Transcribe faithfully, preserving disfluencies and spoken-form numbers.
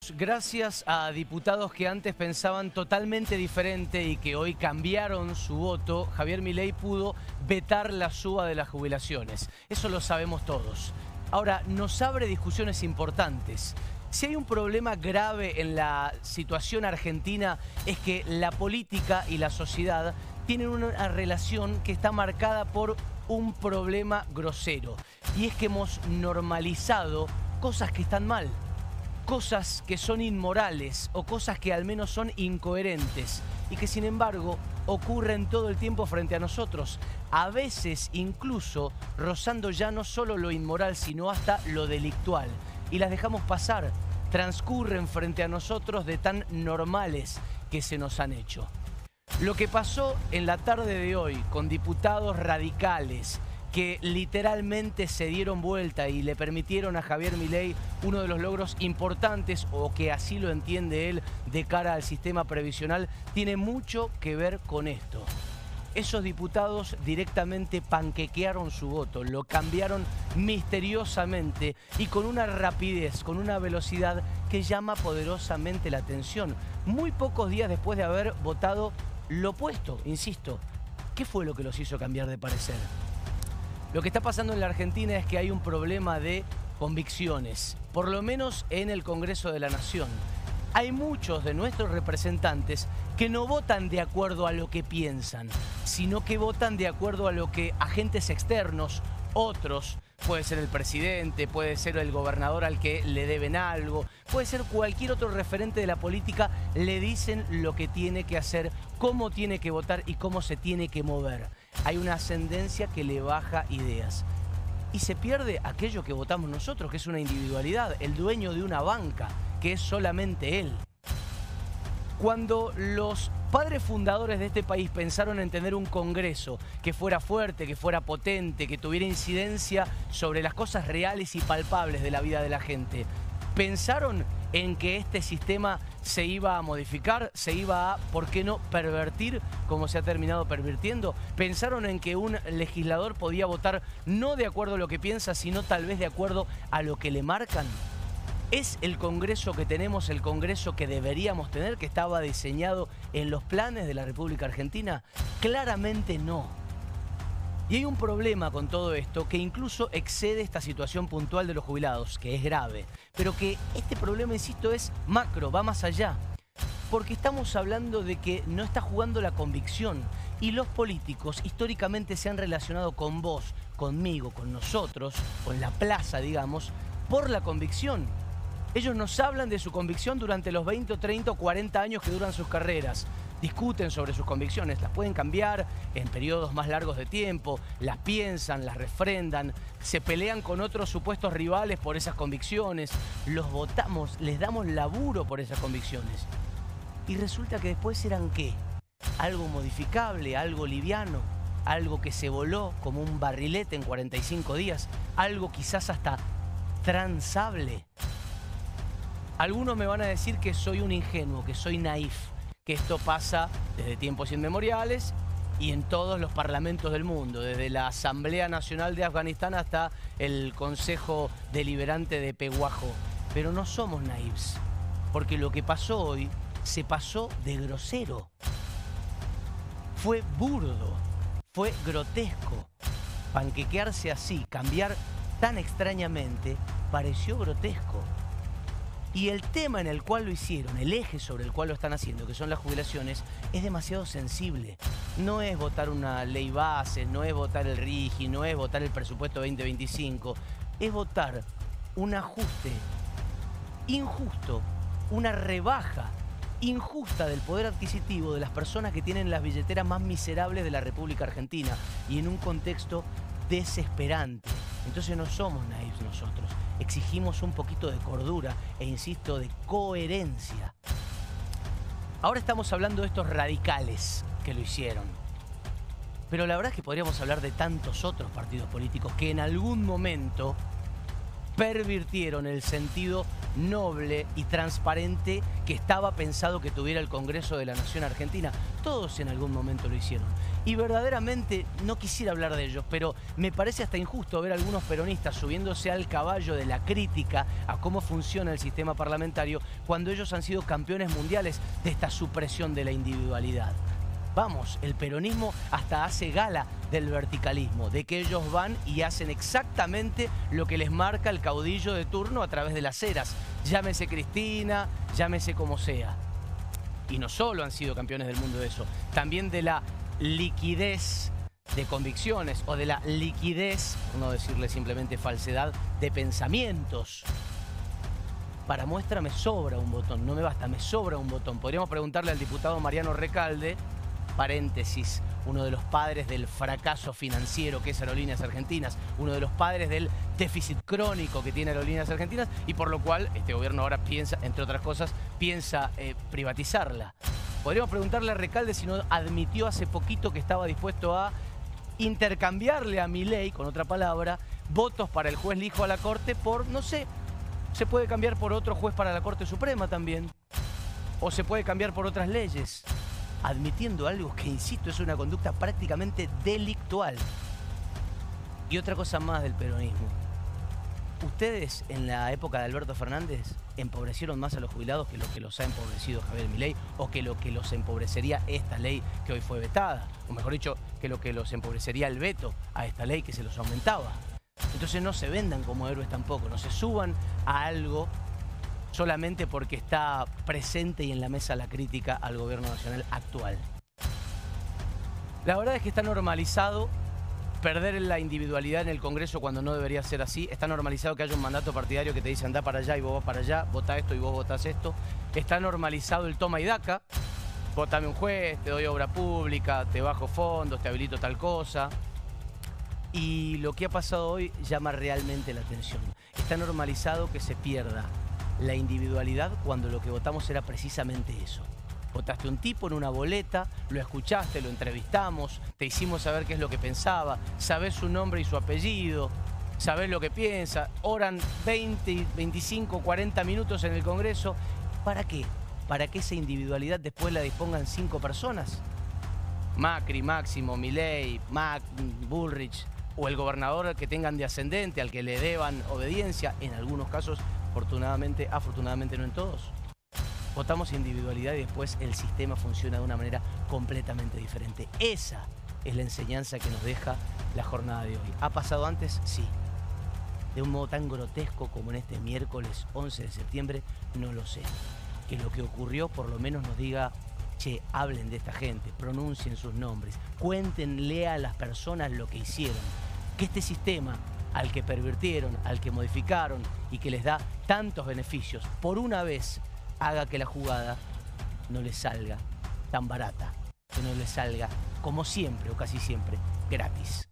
diputados, gracias a diputados que antes pensaban totalmente diferente y que hoy cambiaron su voto, Javier Milei pudo vetar la suba de las jubilaciones. Eso lo sabemos todos. Ahora, nos abre discusiones importantes. Si hay un problema grave en la situación argentina es que la política y la sociedad tienen una relación que está marcada por un problema grosero. Y es que hemos normalizado cosas que están mal, cosas que son inmorales o cosas que al menos son incoherentes y que sin embargo ocurren todo el tiempo frente a nosotros, a veces incluso rozando ya no solo lo inmoral sino hasta lo delictual, y las dejamos pasar, transcurren frente a nosotros de tan normales que se nos han hecho. Lo que pasó en la tarde de hoy con diputados radicales que literalmente se dieron vuelta y le permitieron a Javier Milei uno de los logros importantes, o que así lo entiende él, de cara al sistema previsional, tiene mucho que ver con esto. Esos diputados directamente panquequearon su voto, lo cambiaron misteriosamente y con una rapidez, con una velocidad que llama poderosamente la atención. Muy pocos días después de haber votado lo opuesto, insisto. ¿Qué fue lo que los hizo cambiar de parecer? Lo que está pasando en la Argentina es que hay un problema de convicciones, por lo menos en el Congreso de la Nación. Hay muchos de nuestros representantes que no votan de acuerdo a lo que piensan, sino que votan de acuerdo a lo que agentes externos, otros, puede ser el presidente, puede ser el gobernador al que le deben algo, puede ser cualquier otro referente de la política, le dicen lo que tiene que hacer, cómo tiene que votar y cómo se tiene que mover. Hay una ascendencia que le baja ideas. Y se pierde aquello que votamos nosotros, que es una individualidad, el dueño de una banca, que es solamente él. Cuando los padres fundadores de este país pensaron en tener un Congreso que fuera fuerte, que fuera potente, que tuviera incidencia sobre las cosas reales y palpables de la vida de la gente, ¿pensaron en que este sistema se iba a modificar, se iba a, por qué no, pervertir como se ha terminado pervirtiendo? ¿Pensaron en que un legislador podía votar no de acuerdo a lo que piensa, sino tal vez de acuerdo a lo que le marcan? ¿Es el Congreso que tenemos el Congreso que deberíamos tener, que estaba diseñado en los planes de la República Argentina? Claramente no. Y hay un problema con todo esto que incluso excede esta situación puntual de los jubilados, que es grave, pero que este problema, insisto, es macro, va más allá. Porque estamos hablando de que no está jugando la convicción y los políticos históricamente se han relacionado con vos, conmigo, con nosotros, con la plaza, digamos, por la convicción. Ellos nos hablan de su convicción durante los veinte, treinta o cuarenta años que duran sus carreras. Discuten sobre sus convicciones, las pueden cambiar en periodos más largos de tiempo, las piensan, las refrendan, se pelean con otros supuestos rivales por esas convicciones, los votamos, les damos laburo por esas convicciones. Y resulta que después eran ¿qué? Algo modificable, algo liviano, algo que se voló como un barrilete en cuarenta y cinco días, algo quizás hasta transable. Algunos me van a decir que soy un ingenuo, que soy naif, que esto pasa desde tiempos inmemoriales y en todos los parlamentos del mundo, desde la Asamblea Nacional de Afganistán hasta el Consejo Deliberante de Peguajo. Pero no somos naifs, porque lo que pasó hoy se pasó de grosero. Fue burdo, fue grotesco. Panquequearse así, cambiar tan extrañamente, pareció grotesco. Y el tema en el cual lo hicieron, el eje sobre el cual lo están haciendo, que son las jubilaciones, es demasiado sensible. No es votar una ley base, no es votar el RIGI, no es votar el presupuesto veinte veinticinco. Es votar un ajuste injusto, una rebaja injusta del poder adquisitivo de las personas que tienen las billeteras más miserables de la República Argentina y en un contexto desesperante. Entonces no somos naifs nosotros, exigimos un poquito de cordura e, insisto, de coherencia. Ahora estamos hablando de estos radicales que lo hicieron, pero la verdad es que podríamos hablar de tantos otros partidos políticos que en algún momento pervirtieron el sentido noble y transparente que estaba pensado que tuviera el Congreso de la Nación Argentina. Todos en algún momento lo hicieron. Y verdaderamente no quisiera hablar de ellos, pero me parece hasta injusto ver a algunos peronistas subiéndose al caballo de la crítica a cómo funciona el sistema parlamentario cuando ellos han sido campeones mundiales de esta supresión de la individualidad. Vamos, el peronismo hasta hace gala del verticalismo, de que ellos van y hacen exactamente lo que les marca el caudillo de turno a través de las eras. Llámese Cristina, llámese como sea. Y no solo han sido campeones del mundo de eso, también de la liquidez de convicciones o de la liquidez, por no decirle simplemente falsedad, de pensamientos. Para muestra me sobra un botón, no me basta, me sobra un botón. Podríamos preguntarle al diputado Mariano Recalde, paréntesis, uno de los padres del fracaso financiero que es Aerolíneas Argentinas, uno de los padres del déficit crónico que tiene Aerolíneas Argentinas y por lo cual este gobierno ahora piensa, entre otras cosas, piensa eh, privatizarla. Podríamos preguntarle a Recalde si no admitió hace poquito que estaba dispuesto a intercambiarle a Milei, con otra palabra, votos para el juez Lijo a la Corte por, no sé, se puede cambiar por otro juez para la Corte Suprema también. O se puede cambiar por otras leyes. Admitiendo algo que, insisto, es una conducta prácticamente delictual. Y otra cosa más del peronismo. Ustedes, en la época de Alberto Fernández, empobrecieron más a los jubilados que lo que los ha empobrecido Javier Milei o que lo que los empobrecería esta ley que hoy fue vetada. O mejor dicho, que lo que los empobrecería el veto a esta ley que se los aumentaba. Entonces no se vendan como héroes tampoco, no se suban a algo solamente porque está presente y en la mesa la crítica al gobierno nacional actual. La verdad es que está normalizado perder la individualidad en el Congreso cuando no debería ser así. Está normalizado que haya un mandato partidario que te dice anda para allá y vos vas para allá, vota esto y vos votás esto. Está normalizado el toma y daca. Votame un juez, te doy obra pública, te bajo fondos, te habilito tal cosa. Y lo que ha pasado hoy llama realmente la atención. Está normalizado que se pierda la individualidad cuando lo que votamos era precisamente eso. Votaste un tipo en una boleta, lo escuchaste, lo entrevistamos, te hicimos saber qué es lo que pensaba, sabés su nombre y su apellido, sabés lo que piensa, oran veinte, veinticinco, cuarenta minutos en el Congreso. ¿Para qué? ¿Para que esa individualidad después la dispongan cinco personas? Macri, Máximo, Milei, Mac, Bullrich o el gobernador que tengan de ascendente, al que le deban obediencia, en algunos casos, afortunadamente, afortunadamente no en todos. Votamos individualidad y después el sistema funciona de una manera completamente diferente. Esa es la enseñanza que nos deja la jornada de hoy. ¿Ha pasado antes? Sí. De un modo tan grotesco como en este miércoles once de septiembre, no lo sé. Que lo que ocurrió por lo menos nos diga, che, hablen de esta gente, pronuncien sus nombres, cuéntenle a las personas lo que hicieron. Que este sistema al que pervirtieron, al que modificaron y que les da tantos beneficios, por una vez haga que la jugada no les salga tan barata, que no les salga, como siempre o casi siempre, gratis.